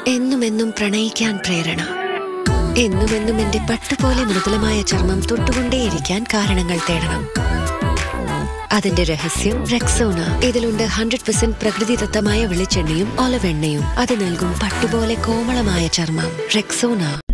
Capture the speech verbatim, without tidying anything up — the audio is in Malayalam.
എന്നുമെന്നും പ്രണയിക്കാൻ പ്രേരണ. എന്നുമെന്നും എന്റെ പട്ടുപോലെ മൃദുലമായ ചർമ്മം തൊട്ടുകൊണ്ടേയിരിക്കാൻ കാരണങ്ങൾ തേടണം. അതിന്റെ രഹസ്യം റെക്സോന. ഇതിലുണ്ട് ഹൺഡ്രഡ് പെർസെന്റ് പ്രകൃതിദത്തമായ വെളിച്ചെണ്ണയും ഒലിവ് എണ്ണയും. അത് നൽകും പട്ടുപോലെ കോമളമായ ചർമ്മം. റെക്സോന.